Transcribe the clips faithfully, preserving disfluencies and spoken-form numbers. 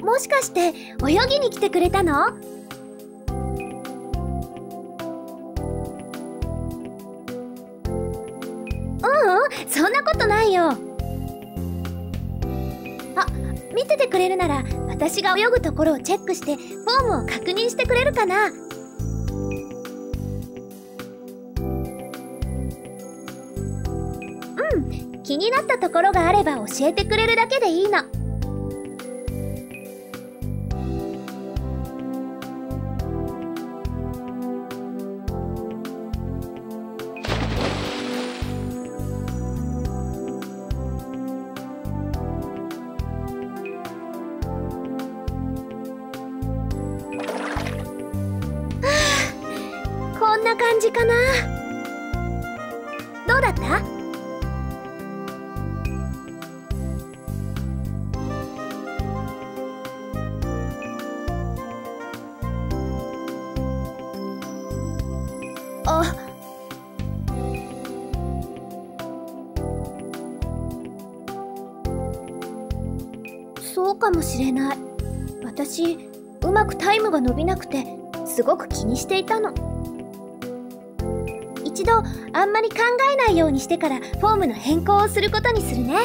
もしかして泳ぎに来てくれたの？ううん、そんなことないよ。あ、見ててくれるなら私が泳ぐところをチェックしてフォームを確認してくれるかな？うん、気になったところがあれば教えてくれるだけでいいの。こんな感じかな。どうだった？あ、そうかもしれない。私、うまくタイムが伸びなくてすごく気にしていたの。一度あんまり考えないようにしてからフォームの変更をすることにするね。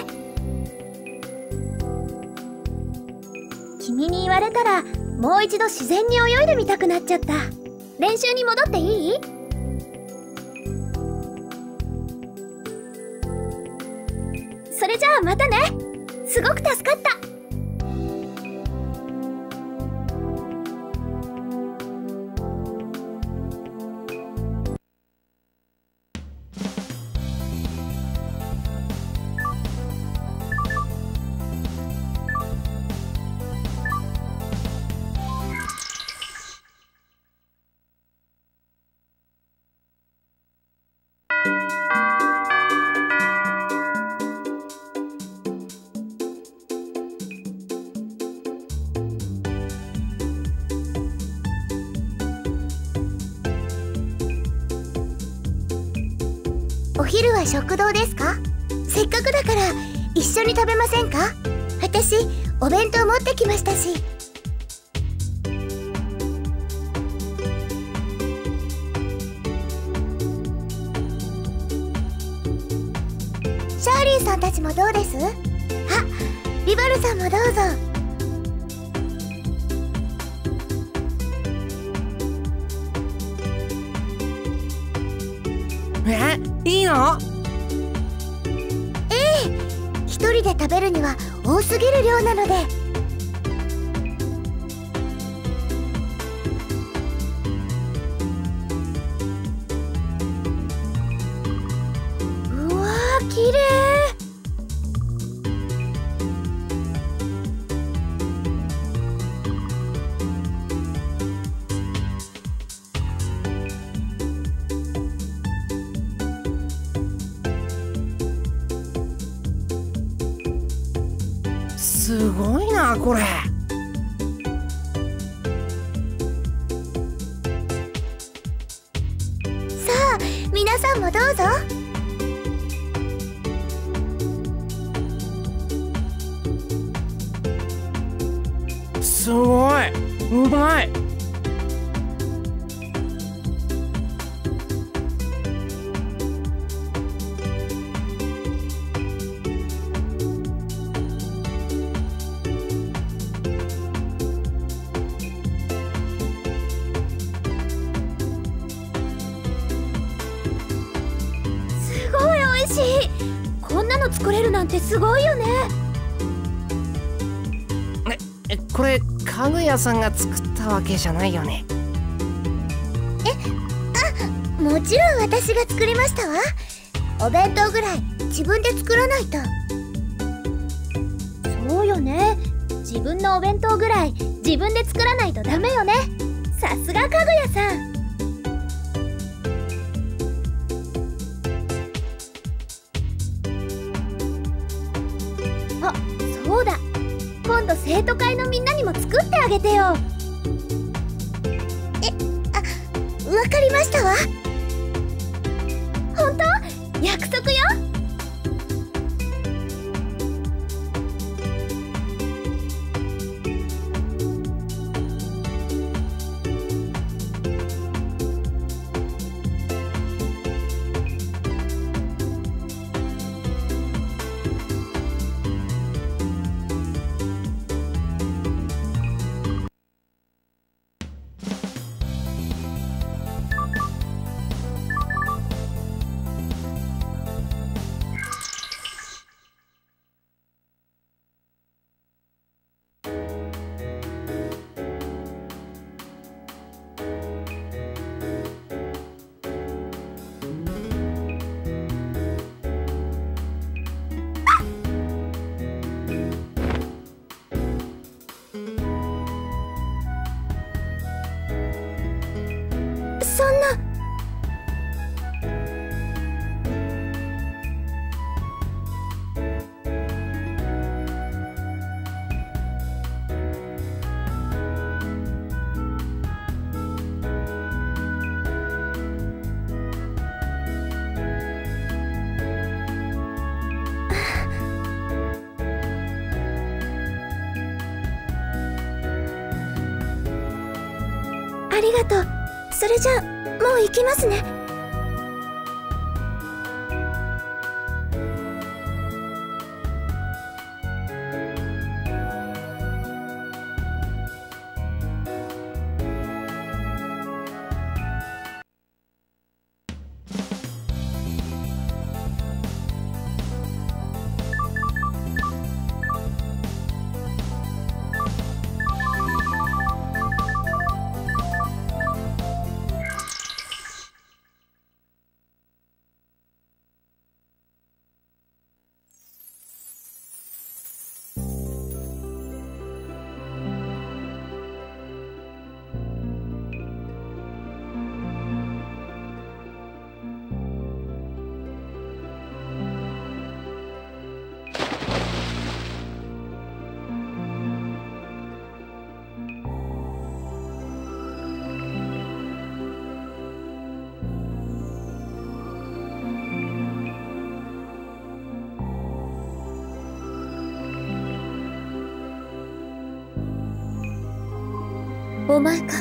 君に言われたらもう一度自然に泳いでみたくなっちゃった。練習に戻っていい？それじゃあまたね。すごく助かった。 お昼は食堂ですか？せっかくだから一緒に食べませんか？私お弁当持ってきましたし。シャーリーさんたちもどうです？あ、リバルさんもどうぞ。 え、いいの？ ええ、一人で食べるには多すぎる量なので。 うわー、きれい。 すごいなこれ。 さあ皆さんもどうぞ。 すごい、うまい。 こんなの作れるなんてすごいよね。 え、え、これかぐやさんが作ったわけじゃないよね？ え、あ、もちろん私が作りましたわ。お弁当ぐらい自分で作らないと。 そうよね。自分のお弁当ぐらい自分で作らないとダメよね。さすがかぐやさん。あ、そうだ。今度生徒会のみんなにも作ってあげてよ。 え、あ、わかりましたわ。 本当？約束よ。 ありがとう。それじゃあもう行きますね。お前か。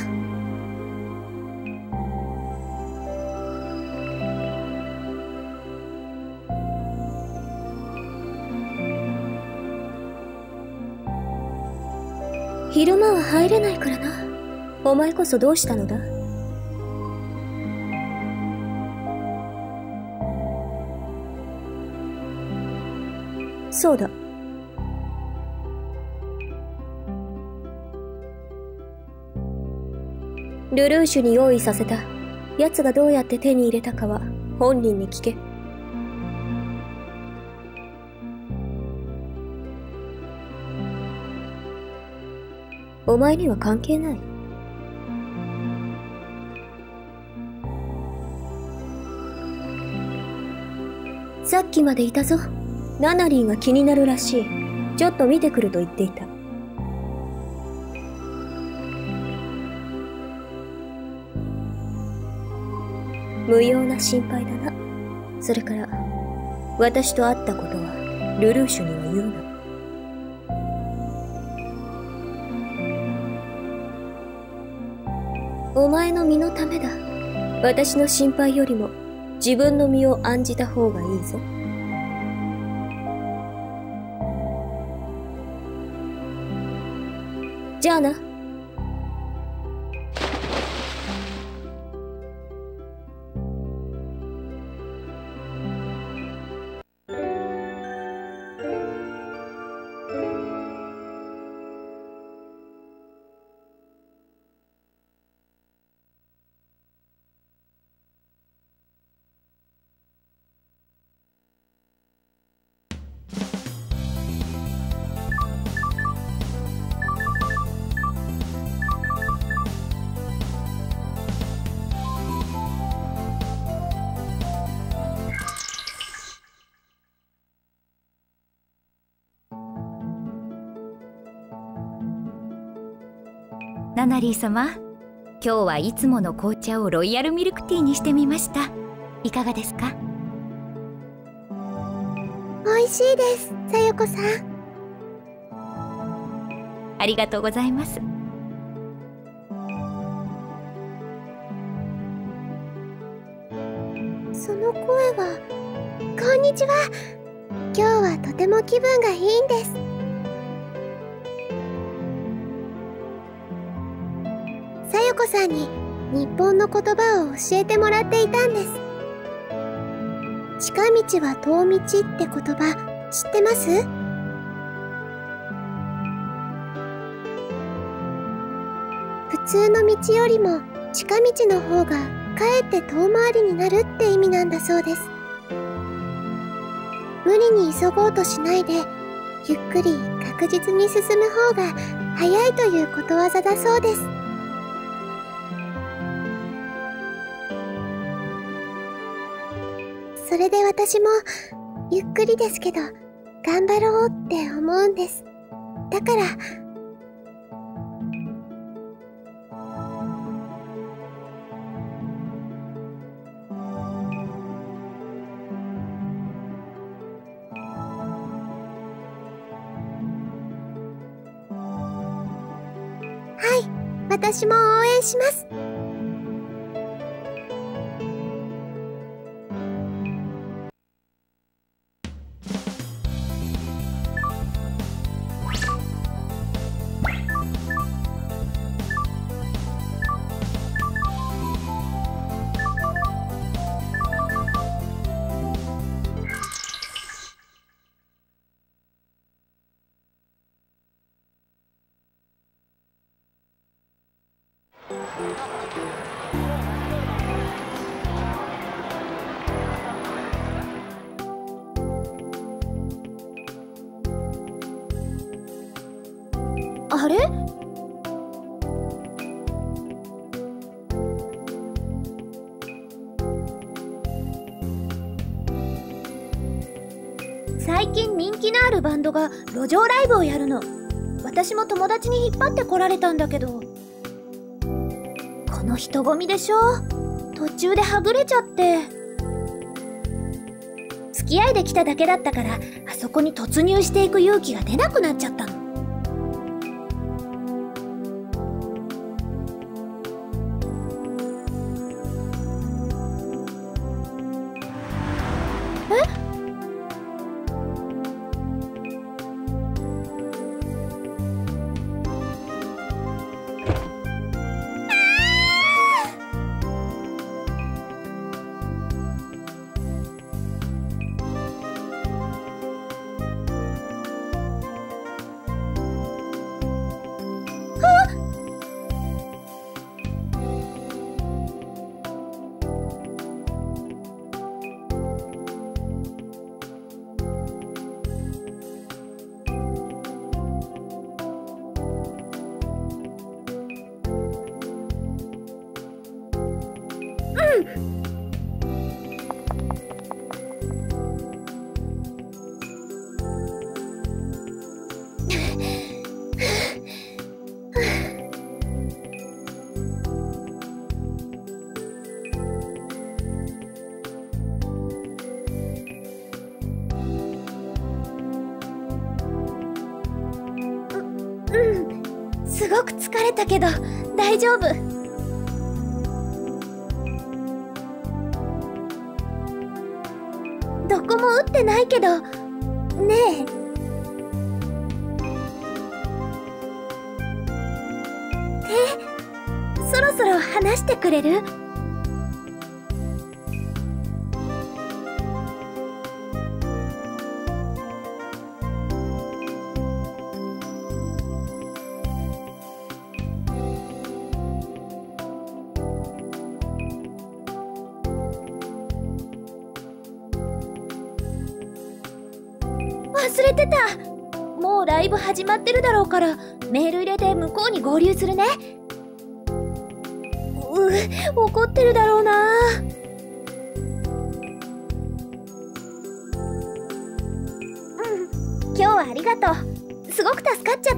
昼間は入れないからな。お前こそどうしたのだ？そうだ。ルルーシュに用意させた。奴がどうやって手に入れたかは本人に聞け。お前には関係ない。さっきまでいたぞ。ナナリーが気になるらしい。ちょっと見てくると言っていた。無用な心配だな。それから私と会ったことはルルーシュには言うな。お前の身のためだ。私の心配よりも自分の身を案じた方がいいぞ。じゃあな。 ナナリー様、今日はいつもの紅茶をロイヤルミルクティーにしてみました。いかがですか？ 美味しいです、さよこさん。 ありがとうございます。 その声は。こんにちは。今日はとても気分がいいんです。さよこさんに日本の言葉を教えてもらっていたんです。近道は遠道って言葉知ってます？普通の道よりも近道の方がかえって遠回りになるって意味なんだそうです。無理に急ごうとしないでゆっくり確実に進む方が早いということわざだそうです。それで私もゆっくりですけど頑張ろうって思うんです。だからはい、 私も応援します。 あれ？最近人気のあるバンドが路上ライブをやるの。私も友達に引っ張ってこられたんだけど、この人混みでしょ。途中ではぐれちゃって。付き合いで来ただけだったから、あそこに突入していく勇気が出なくなっちゃったの。すごく疲れたけど大丈夫。どこも打ってないけどねえ、手そろそろ離してくれる？忘れてた。もうライブ始まってるだろうからメール入れて向こうに合流するね。う怒ってるだろうな。うん、今日はありがとう。すごく助かっちゃった。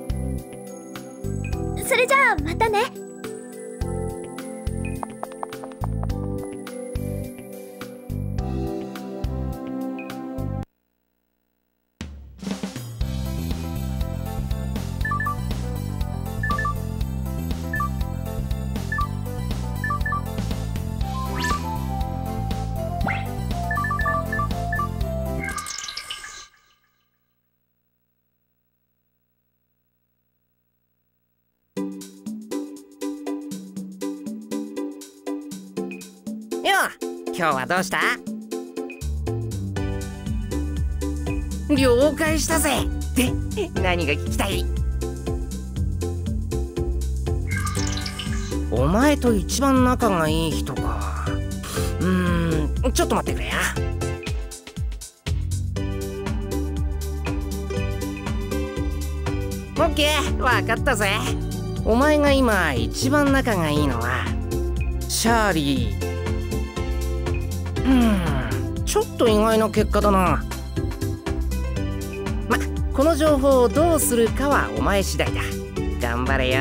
それじゃあまたね。 今日はどうした？了解したぜ。で、何が聞きたい？お前と一番仲がいい人か。うーん、ちょっと待ってくれや。オッケー、わかったぜ。お前が今一番仲がいいのはシャーリー。うーん、ちょっと意外な結果だな。ま、この情報をどうするかはお前次第だ。頑張れよ。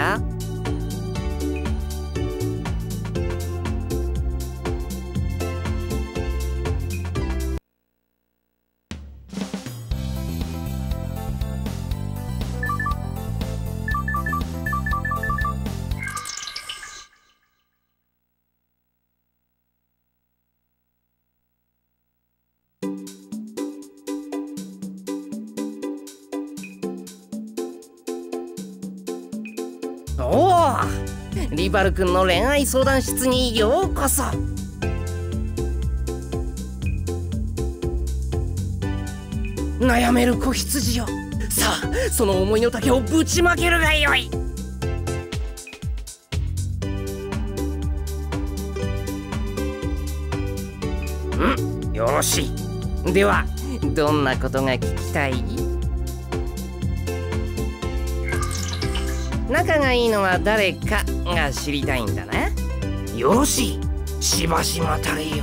おお、リバル君の恋愛相談室にようこそ。悩める子羊よ、さあその思いの丈をぶちまけるがよい。うん、よろしい。ではどんなことが聞きたい？仲がいいのは誰かが知りたいんだな。よろしい、しばし待たれよ。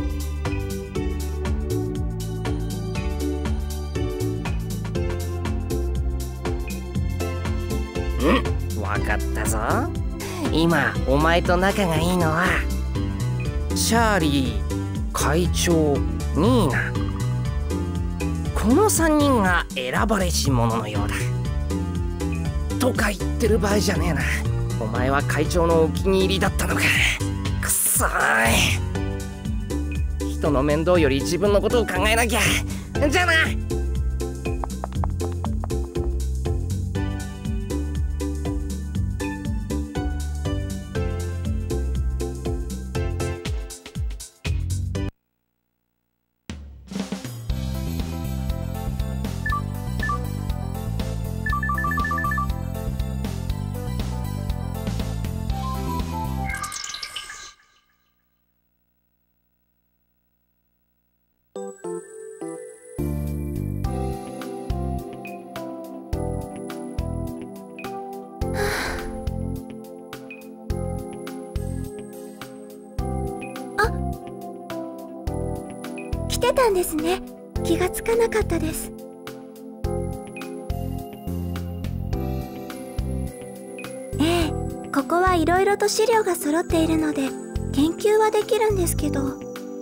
うん、わかったぞ。今お前と仲がいいのはシャーリー、会長、ニーナ、このさんにんが選ばれし者のようだ。とか言ってる場合じゃねえな。お前は会長のお気に入りだったのか。くっそーい。人の面倒より自分のことを考えなきゃ。じゃあな。 来てたんですね。気がつかなかったです。ええ、ここはいろいろと資料が揃っているので研究はできるんですけど、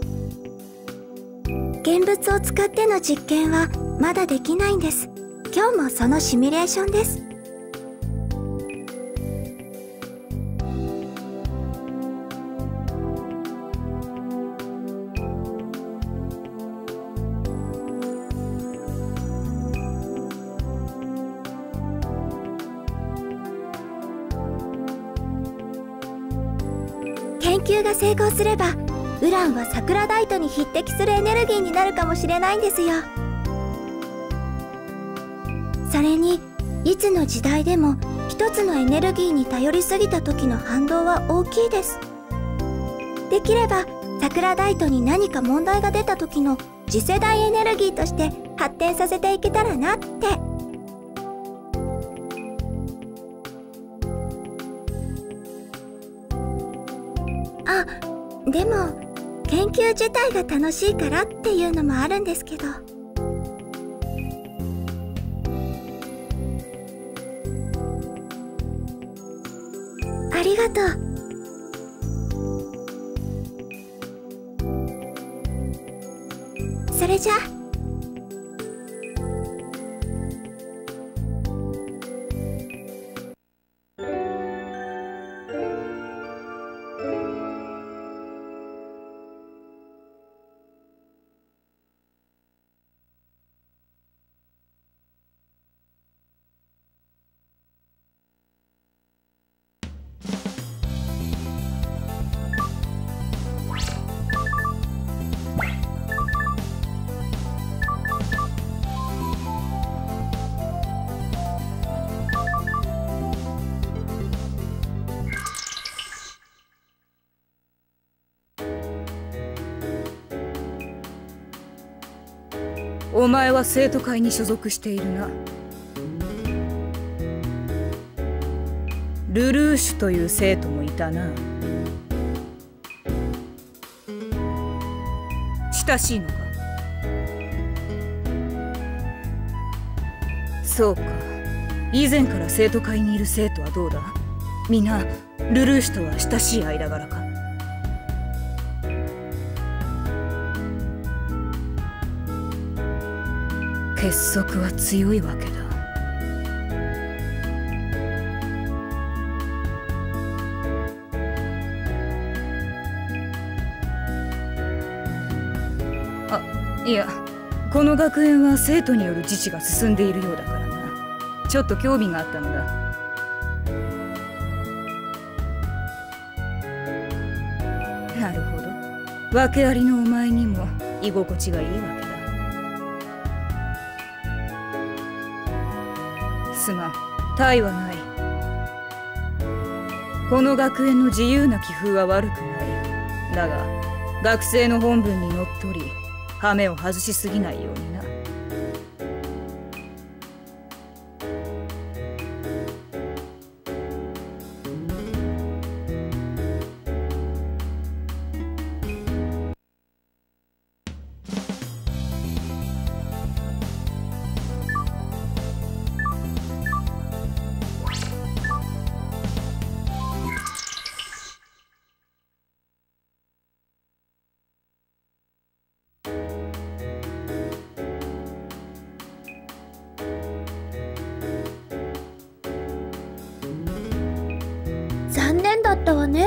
現物を使っての実験はまだできないんです。今日もそのシミュレーションです。研究が成功すればウランはサクラダイトに匹敵するエネルギーになるかもしれないんですよ。それにいつの時代でも一つのエネルギーに頼りすぎた時の反動は大きいです。できればサクラダイトに何か問題が出た時の次世代エネルギーとして発展させていけたらなって。あ、でも研究自体が楽しいからっていうのもあるんですけど。ありがとう。それじゃあ。 お前は生徒会に所属しているな。ルルーシュという生徒もいたな。親しいのか？そうか。以前から生徒会にいる生徒はどうだ？みんなルルーシュとは親しい間柄か？結束は強いわけだ。あ、いや、この学園は生徒による自治が進んでいるようだからな。ちょっと興味があったのだ。 なるほど。訳ありのお前にも居心地がいいわけだ。すまん、他はない。この学園の自由な気風は悪くない。だが学生の本分にのっとり羽目を外しすぎないようにな。 残念だったわね。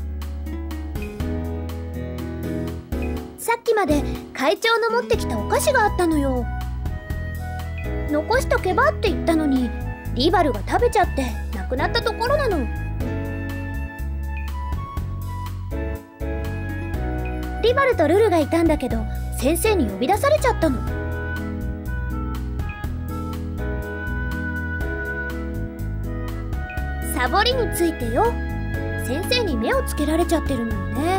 さっきまで会長の持ってきたお菓子があったのよ。残しとけばって言ったのにリバルが食べちゃってなくなったところなの。リバルとルルがいたんだけど先生に呼び出されちゃったの。サボりについてよ。先生に目をつけられちゃってるのよね。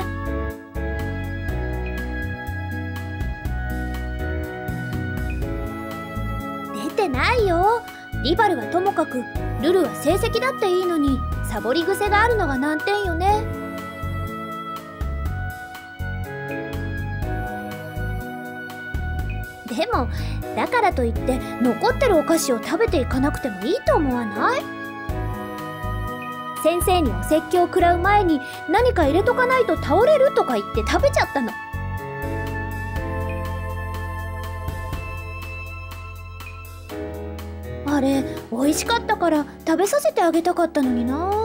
出てないよ。リバルはともかくルルは成績だっていいのにサボり癖があるのが難点よね。でもだからといって残ってるお菓子を食べていかなくてもいいと思わない？先生にお説教を食らう前に何か入れとかないと倒れるとか言って食べちゃったの。あれ美味しかったから食べさせてあげたかったのにな。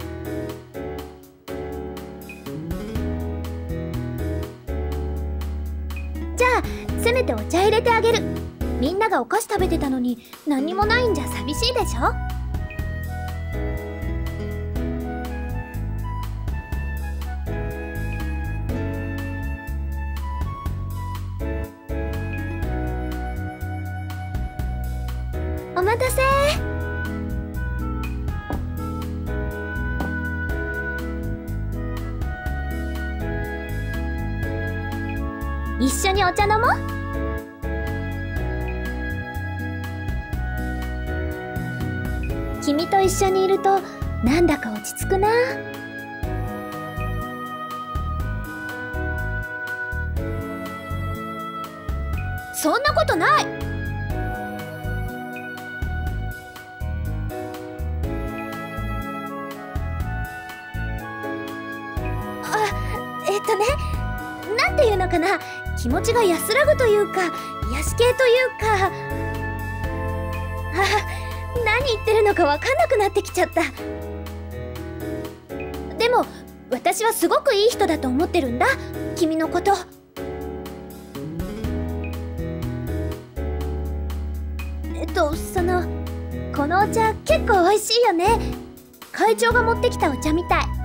じゃあせめてお茶入れてあげる。みんながお菓子食べてたのに何にもないんじゃ寂しいでしょ。お待たせ。一緒にお茶飲もう。君と一緒にいるとなんだか落ち着くな。そんなことない。えっとね、なんていうのかな、気持ちが安らぐというか癒し系というか、あ、何言ってるのか分かんなくなってきちゃった。でも私はすごくいい人だと思ってるんだ、君のこと。えっとそのこのお茶結構美味しいよね。会長が持ってきたお茶みたい。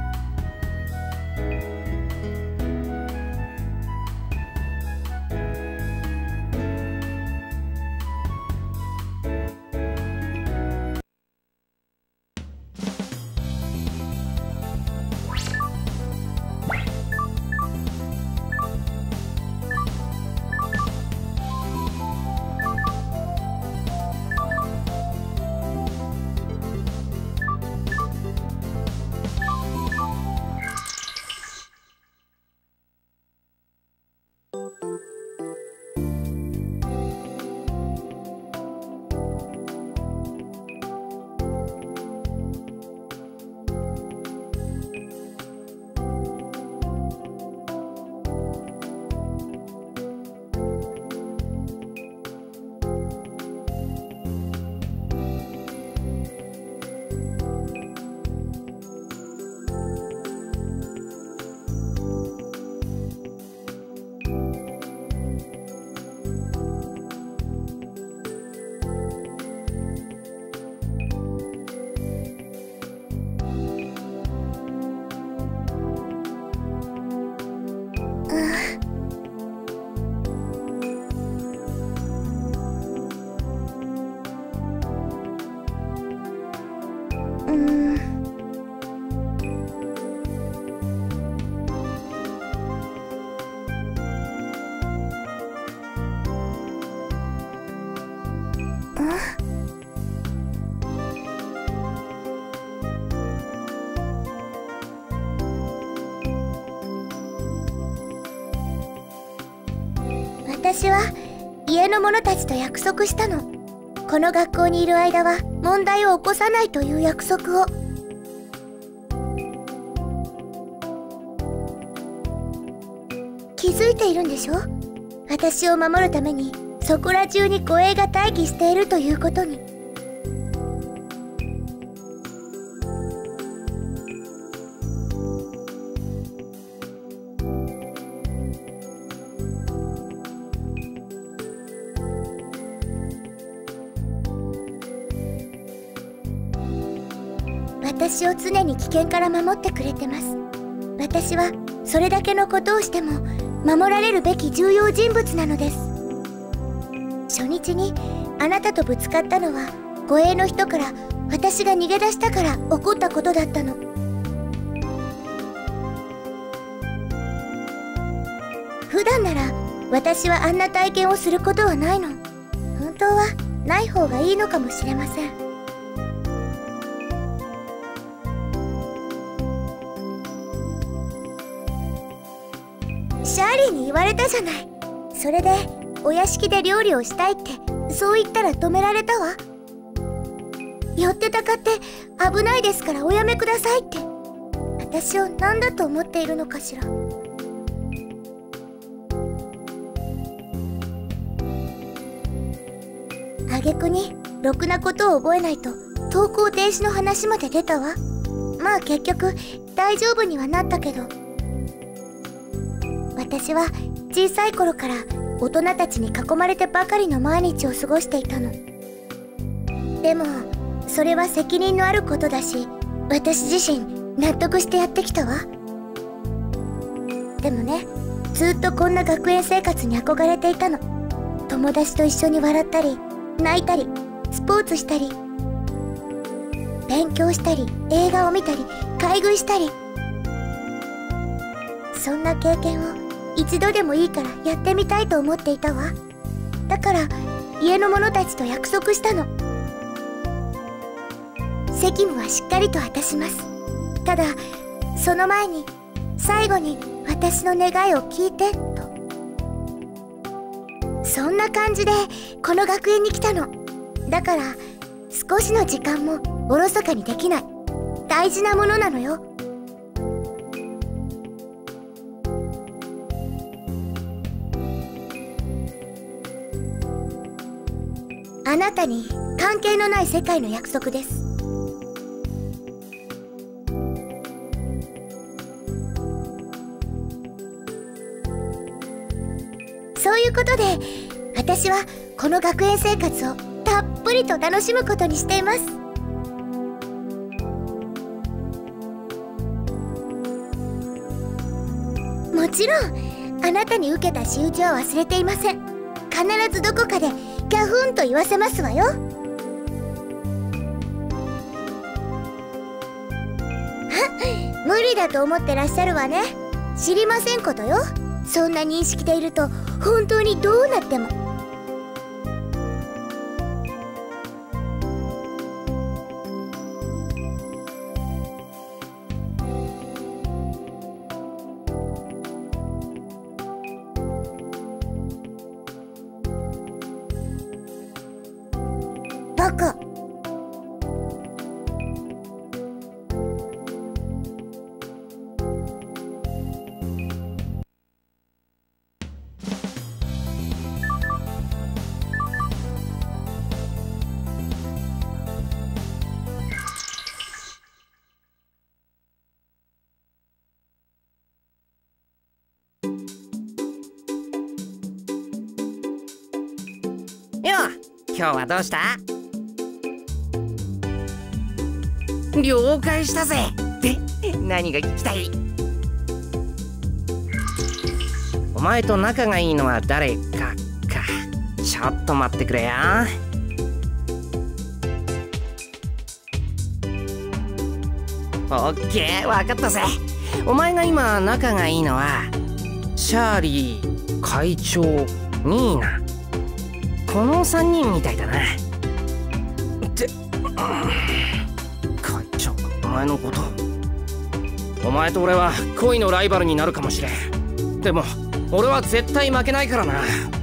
私は家の者たちと約束したの。この学校にいる間は問題を起こさないという約束を。気づいているんでしょ？私を守るためにそこら中に護衛が待機しているということに。私を常に危険から守ってくれてます。私はそれだけのことをしても守られるべき重要人物なのです。初日にあなたとぶつかったのは護衛の人から私が逃げ出したから起こったことだったの。普段なら私はあんな体験をすることはないの。本当はない方がいいのかもしれません。シャーリーに言われたじゃない。それでお屋敷で料理をしたいってそう言ったら止められたわ。寄ってたかって危ないですからおやめくださいって。私を何だと思っているのかしら。挙句にろくなことを覚えないと登校停止の話まで出たわ。まあ結局大丈夫にはなったけど。私は小さい頃から大人たちに囲まれてばかりの毎日を過ごしていたの。でもそれは責任のあることだし、私自身納得してやってきたわ。でもね、ずっとこんな学園生活に憧れていたの。友達と一緒に笑ったり泣いたりスポーツしたり勉強したり映画を見たり買い食いしたり、そんな経験を一度でもいいからやってみたいと思っていたわ。だから家の者たちと約束したの。責務はしっかりと果たします。ただその前に最後に私の願いを聞いてと。そんな感じでこの学園に来たの。だから少しの時間もおろそかにできない大事なものなのよ。あなたに関係のない世界の約束です。そういうことで私はこの学園生活をたっぷりと楽しむことにしています。もちろんあなたに受けた仕打ちは忘れていません。必ずどこかでキャフンと言わせますわよ。あ、無理だと思ってらっしゃるわね。知りませんことよ。そんな認識でいると本当にどうなっても。バカ。 よう、今日はどうした？了解したぜ。で、何が聞きたい？お前と仲がいいのは誰かか。ちょっと待ってくれよ。オッケー、分かったぜ。お前が今仲がいいのはシャーリー、会長、ニーナ、このさんにんみたいだな。って会長がお前のこと。お前と俺は恋のライバルになるかもしれん。でも俺は絶対負けないからな。